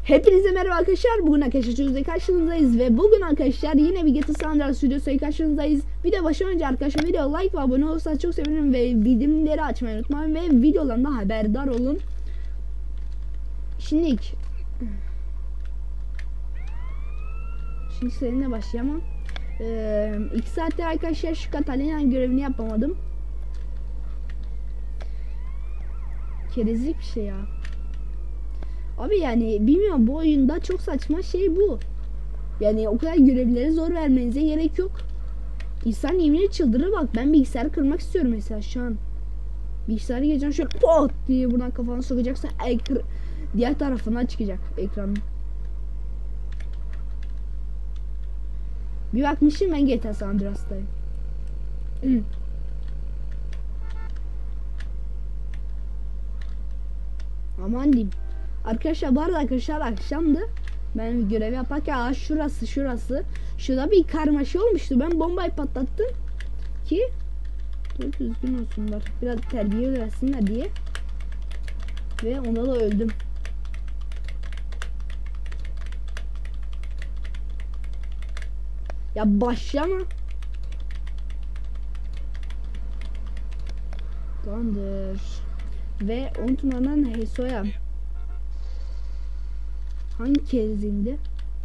Hepinize merhaba arkadaşlar. Bugün arkadaşlar karşınızdayız ve bugün arkadaşlar yine bir GTA San Andreas videosuyla karşınızdayız. Video başlamadan önce arkadaşlar video like ve abone olursanız çok sevinirim ve bildirimleri açmayı unutmayın ve videolardan haberdar olun. Şimdi seninle başlayamam. 2 saattir arkadaşlar şu Catalina görevini yapamadım. Kerizlik bir şey ya. Abi yani bilmiyorum, bu oyunda çok saçma şey bu. Yani o kadar görevleri zor vermenize gerek yok. İnsan yeminle çıldırır bak. Ben bilgisayarı kırmak istiyorum mesela şu an. Bilgisayarı geçeceğim şöyle pot diye buradan kafanı sokacaksın. Diğer tarafına çıkacak ekranın. Bir bakmışım ben GTA San Andreas'tayım. Aman diyeyim. Arkadaşlar bu arada arkadaşlar akşamdı. Ben görev yaparken şurası. Şurada bir karmaşa olmuştu. Ben bombayı patlattım ki düzgün olsunlar. Biraz terbiye versinler diye. Ve onda da öldüm. Ya başlama. Tamamdır. Ve 10 numaradan Heso'ya. Hangi kez indi?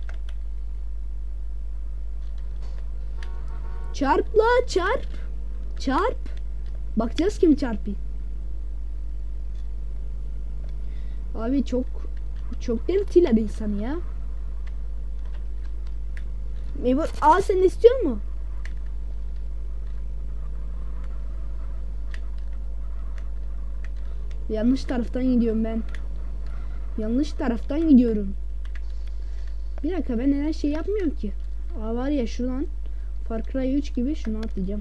Çarpla çarp. Bakacağız kim çarpıyor. Abi çok delirtiler insanı ya. Meyve, sen istiyor mu? Yanlış taraftan gidiyorum ben. Yanlış taraftan gidiyorum. Bir dakika, ben neden şey yapmıyorum ki? Var ya şuradan Far Cry 3 gibi şunu atlayacağım.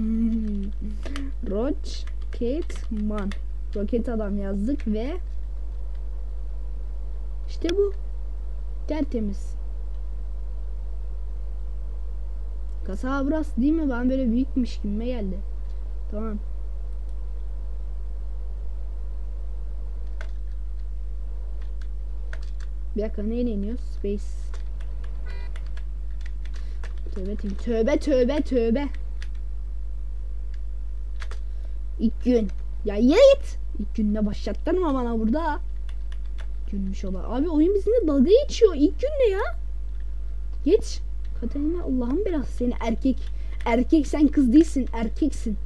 Rocketman. Roket adam yazdık ve işte bu. Tertemiz. Kasaba burası değil mi? Ben böyle büyükmüş gibime geldi. Tamam. Bir dakika, neyle iniyoruz? Space. Tövbe. İlk gün. Ya git. İlk gününe başlattın mı bana burada? Günmüş ola. Abi oyun bizimle dalga geçiyor. İlk gün ne ya? Geç. Katerina, Allah'ım biraz seni erkek. Erkek, sen kız değilsin. Erkeksin.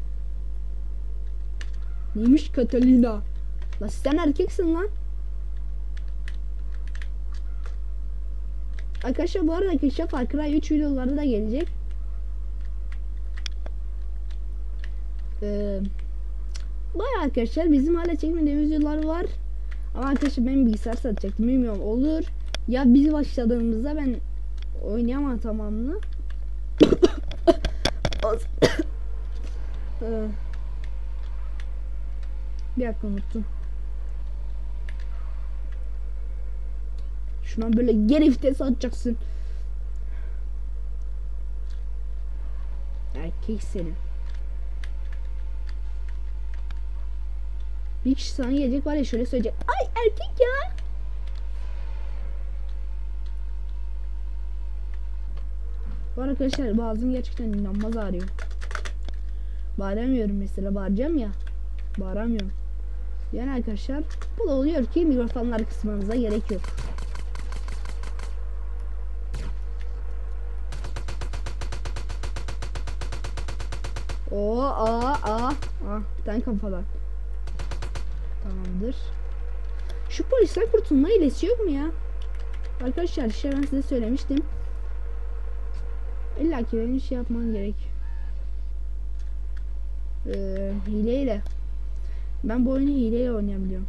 Neymiş Katerina? La sen erkeksin lan. Arkadaşlar bu arada arkadaşlar Far Cry 3 videoları da gelecek. Bayağı arkadaşlar bizim hala çekmediğimiz videolar var. Ama arkadaşlar ben bilgisayar satacaktım, bilmiyorum olur. Ya biz başladığımızda ben oynayamam tamamını. Bir dakika, unuttum. Şuna böyle geri vites atacaksın. Erkek seni. Bir kişi sana gelecek var ya, şöyle söyleyecek. Ay erkek ya. Bu arkadaşlar bazım gerçekten inanılmaz ağrıyor. Bağıramıyorum mesela, bağıracağım ya. Bağıramıyorum. Yani arkadaşlar bu da oluyor ki mikrofonları kısmanıza gerek yok. Bir tane kafadan. Tamamdır. Şu polisten kurtulma hilesi yok mu ya? Arkadaşlar işte ben size söylemiştim. İlla ki benim şey yapmam gerek. Hileyle. Ben bu oyunu hileyle oynayabiliyorum.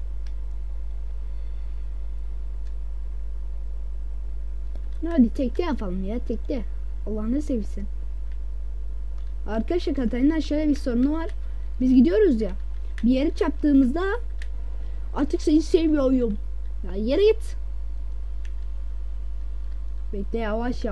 Hadi tekte yapalım ya, tekte. Allah'ını sevsin. Arkadaşlar Katarina şöyle bir sorunu var. Biz gidiyoruz ya. Bir yere çarptığımızda artık seni sevmiyorum. Ya yere git. Bekle, yavaş.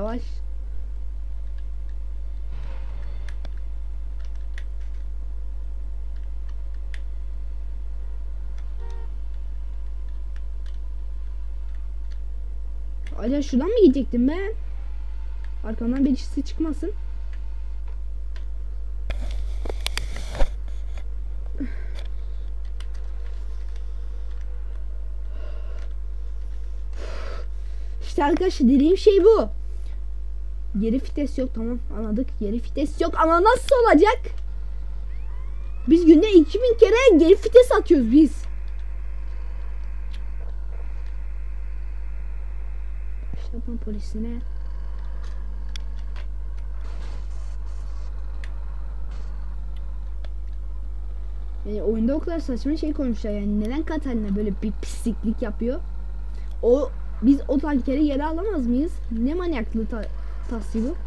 Acaba şuradan mı gidecektim ben? Arkamdan birisi çıkmasın. İşte arkadaşlar dediğim şey bu. Geri vites yok, tamam anladık. Geri vites yok ama nasıl olacak? Biz günde 2000 kere geri vites atıyoruz biz. Başlatma polisine. Yani oyunda o kadar saçma şey koymuşlar, yani neden Katalina böyle bir pisliklik yapıyor? Biz o tankeri geri alamaz mıyız? Ne manyaklığı tahsibi bu?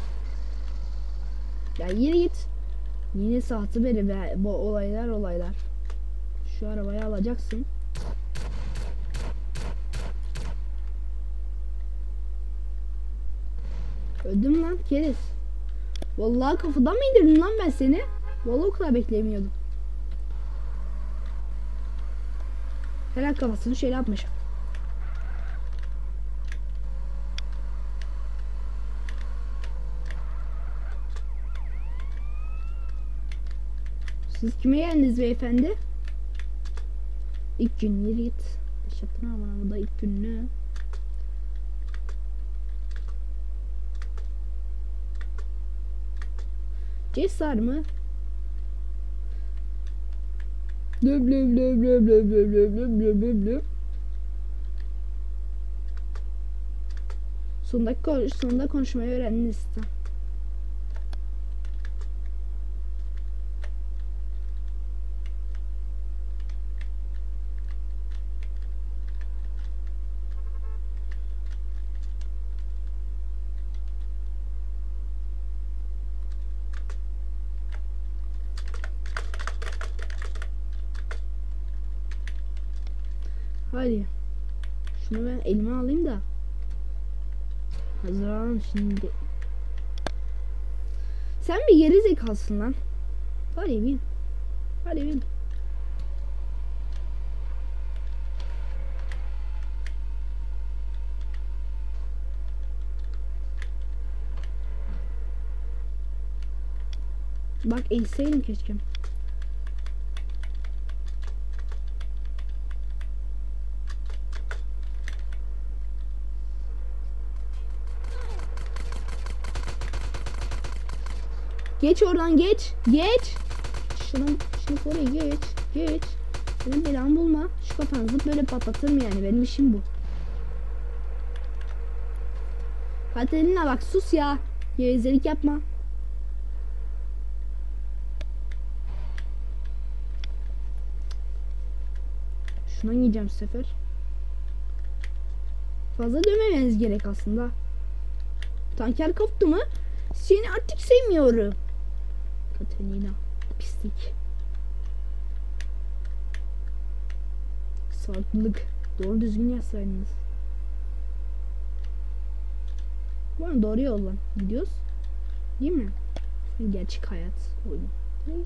Ya yürü git. Yine saati beri be, bu olaylar. Şu arabayı alacaksın. Öldüm lan keriz. Vallahi kafadan mı indirdim lan ben seni? Vallahi o kadar beklemiyordum. Herhalde kafasını şöyle yapmış. Siz kime geldiniz beyefendi? İlk gün yürü git. Şapına ama burada ilk gününü. Cesar mı? Blöb blöb blöb blöb blöb blöb blöb blöb blöb blöb. Sonunda konuşmayı öğrendiniz işte. Hadi. Şunu ben elime alayım da. Hazırlanalım şimdi. Sen bir geri zekalısın lan. Hadi bin. Hadi bin. Bak eğseydim keşke. Geç oradan geç. Geç. Şunu oraya geç. Benim belamı bulma. Şu kafanızı böyle patlatırım yani. Benim işim bu. Katerina bak sus ya. Gevezelik yapma. Şuna yiyeceğim bu sefer. Fazla dövmemeniz gerek aslında. Tanker koptu mu? Seni artık sevmiyorum. Katerina pislik. Farklılık. Doğru düzgün yazsaydınız. Bu arada doğru yoldan gidiyoruz. Değil mi? Gerçek hayat oyunu. Evet.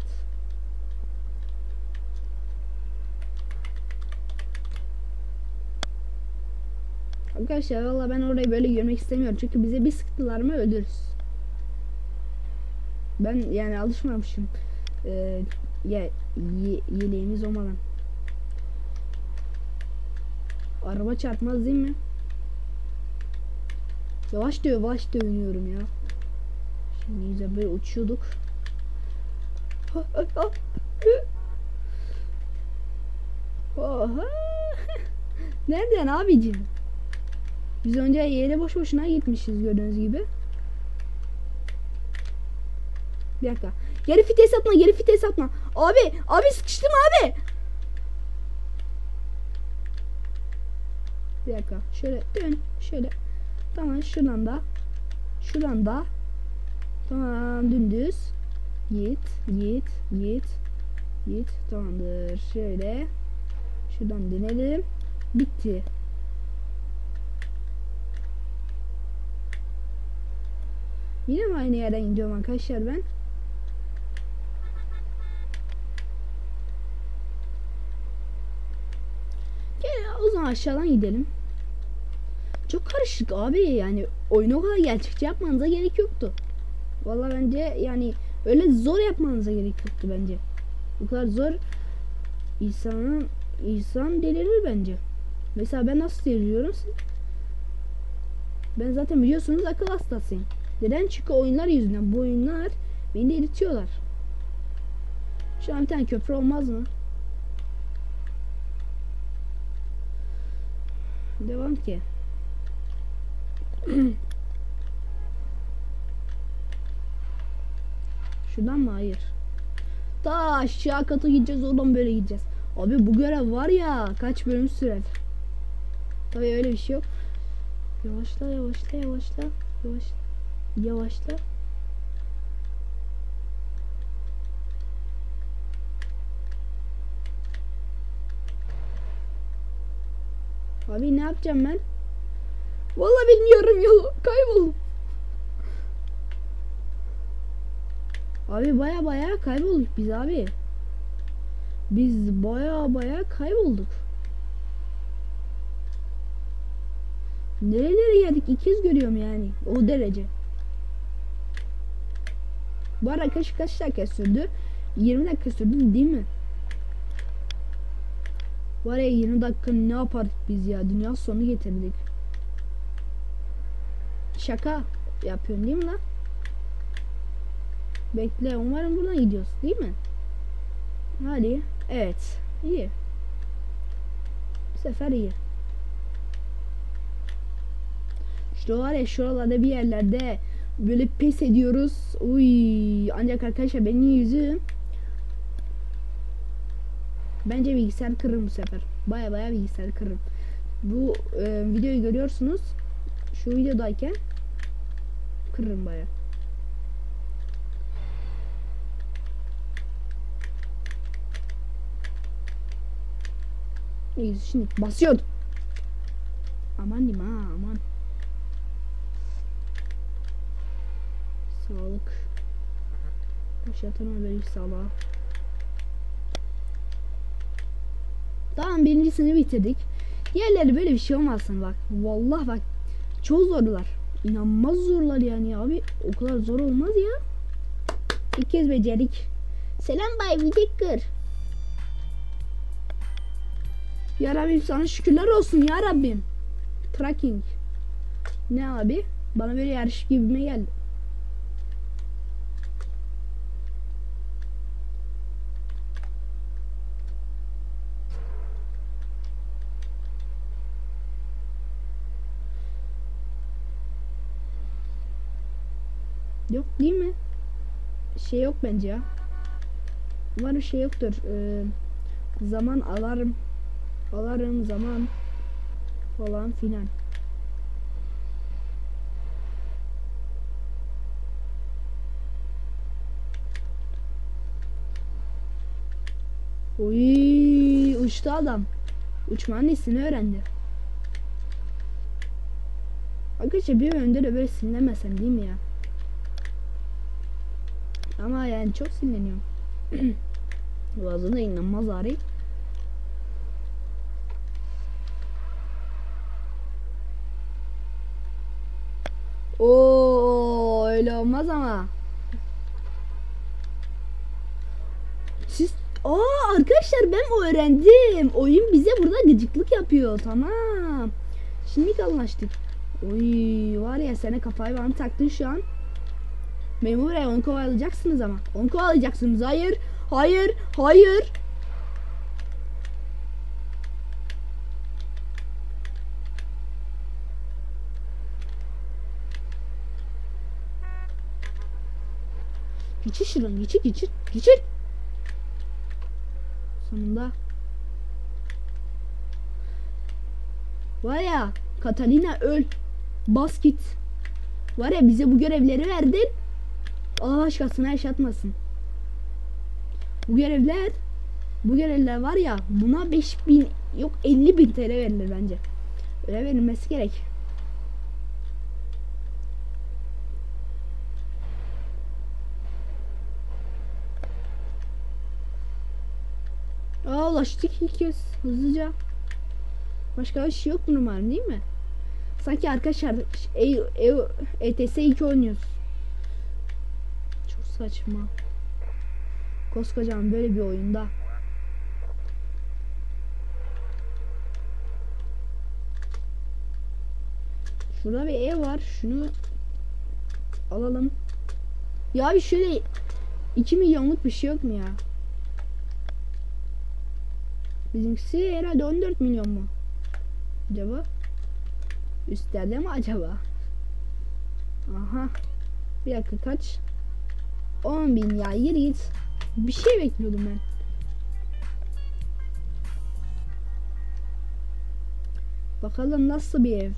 Arkadaşlar valla ben orayı böyle görmek istemiyorum. Çünkü bize bir sıktılar mı ölürüz. Ben yani alışmamışım. Yeleğimiz olmadan. Araba çarpmaz değil mi? Yavaş dönüyorum ya. Şimdi güzel böyle uçuyorduk. Oha. Nereden abicim? Biz önce yere boş boşuna gitmişiz gördüğünüz gibi. Bir dakika. Geri vites atma. Abi sıkıştım abi. Bir dakika. Şöyle dön. Şöyle. Tamam şuradan da. Tamam dümdüz. Git. Tamamdır. Şöyle. Şuradan dönelim. Bitti. Yine mi aynı yerden gidiyorum arkadaşlar ben? Gel o zaman aşağıdan gidelim. Çok karışık abi, yani oyunu o kadar gerçekçi yapmanıza gerek yoktu. Vallahi bence yani öyle zor yapmanıza gerek yoktu bence. Bu kadar zor insan delirir bence. Mesela ben nasıl deliriyorum? Ben zaten biliyorsunuz akıl hastasıyım. Neden? Çünkü oyunlar yüzünden. Bu oyunlar beni delirtiyorlar. Şu an bir tane köprü olmaz mı? Devam ki. Şuradan mı? Hayır. Ta aşağı katı gideceğiz, oradan böyle gideceğiz. Abi bu görev var ya kaç bölüm sürer. Tabii öyle bir şey yok. Yavaşla yavaşla yavaşla. Yavaşla. Yavaşla. Abi ne yapacağım ben? Vallahi bilmiyorum yolu. Kayboldum. Abi baya kaybolduk biz abi. Biz baya kaybolduk. Nerelere geldik? İlk kez görüyorum yani. O derece. Bu ara kaç dakika sürdü? 20 dakika sürdü değil mi? Var ya 20 dakika ne yapardık biz ya? Dünya sonu getirdik. Şaka yapıyorsun değil mi lan? Bekle, umarım buradan gidiyoruz değil mi? Hadi. Evet. İyi. Bu sefer iyi. İşte var ya şuralarda bir yerlerde böyle pes ediyoruz. Uy, ancak arkadaşlar benim yüzüm bence bilgisayar kırırım bu sefer. Baya bilgisayar kırırım. Bu videoyu görüyorsunuz. Şu videodayken kırırım baya. Neyse şimdi basıyordum. Aman diyeyim ha, aman. Sağlık. Yaşatan böyle bir sabah. Tamam, birincisini bitirdik. Diğerleri böyle bir şey olmasın bak. Vallahi bak. Çok zorlar. İnanılmaz zorlar yani abi. O kadar zor olmaz ya. İlk kez becerdik. Selam Bay Whittaker. Ya Rabbim sana şükürler olsun ya Rabbim. Tracking. Ne abi? Bana böyle yarış gibime geldi. Yok değil mi? Şey yok bence ya. Umarım şey yoktur. Zaman alarım zaman falan filan. Uy, uçtu adam. Uçmanın ismini öğrendi. Arkadaşlar bir önde de böyle sinirlemesem değil mi ya? Ama yani çok sinirleniyorum. Boğazında inanılmaz ağrı. Oo, öyle olmaz ama. Siz arkadaşlar ben öğrendim. Oyun bize burada gıcıklık yapıyor. Tamam. Şimdi anlaştık. Oy var ya, sana kafayı bana taktın şu an. Memur bey, onu kovalayacaksınız ama. Onu kovalayacaksınız. Hayır. Hayır. Hayır. Geçir şuradan. Geçir. Sonunda. Var ya, Catalina öl. Bas git. Var ya, bize bu görevleri verdin. Allah başkasına yaşatmasın. Bu görevler var ya, buna 5000 yok 50.000 TL verilir bence. Öyle verilmesi gerek. Ulaştık ilk kez hızlıca. Başka bir şey yok mu umarım değil mi? Sanki arkadaşlar ETS 2 oynuyoruz. Çok saçma. Koskocaman böyle bir oyunda. Şurada bir ev var. Şunu alalım. Ya bir şöyle 2 milyonluk bir şey yok mu ya? Bizimkisi herhalde 14 milyon mu? Acaba? Üstlerde mi acaba? Aha. Bir dakika kaç? 10.000 ya, yürü git. Bir şey bekliyordum ben. Bakalım nasıl bir ev.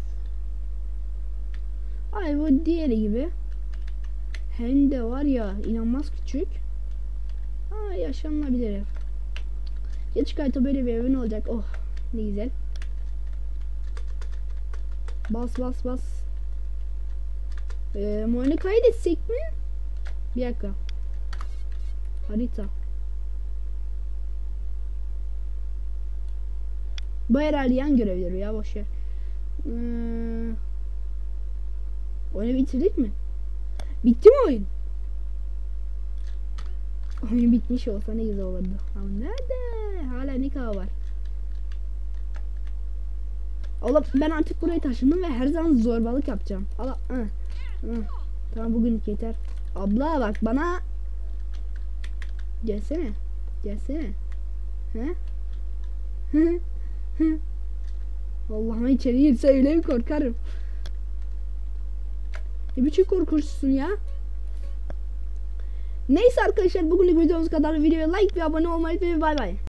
Ay bu diğeri gibi. Hem de var ya inanılmaz küçük. Aa, yaşanılabilir ev. Geç kayıta böyle bir evin olacak. Oh ne güzel. Bas bas bas. Oyunu kaydetsek mi? Bir dakika. Harita. Bu herhalde yan görevleri ya, boşver. Oyunu bitirdik mi? Bitti mi oyun? Oyun bitmiş olsa ne güzel olurdu. Ama nerede? Hala ne kadar var? Allah, ben artık buraya taşındım ve her zaman zorbalık yapacağım. Allah, tamam bugünlük yeter. Abla bak bana. Gelsene. Gelsene. He? Allah'ım içeri girse öyle bir korkarım. Ne biçim korkunçsun ya? Neyse arkadaşlar bugünlük videomuz kadar. Videoya like ve abone olmayı unutmayın. Bay bay.